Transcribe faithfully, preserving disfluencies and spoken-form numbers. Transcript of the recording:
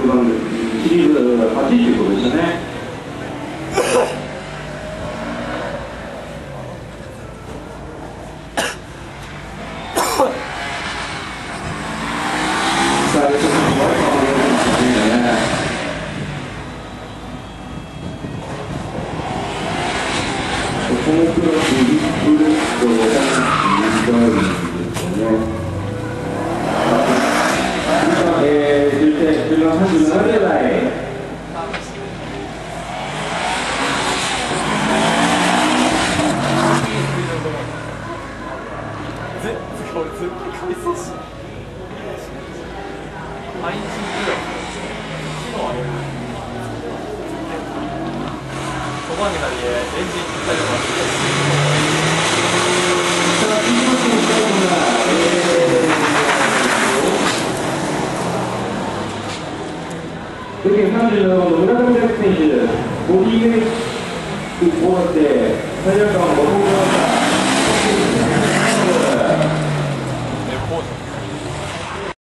ろくばんでシリーズはちということでしたね。さあ、レッドさんも悪い顔をやるんですね。このクラスリップレッドが短いんですよね。えー、じゅうばんさんじゅうなな秒台。さんじゅうななばんの村上拓選手、ボディーメイク終わって、タイヤ感をごとにしました。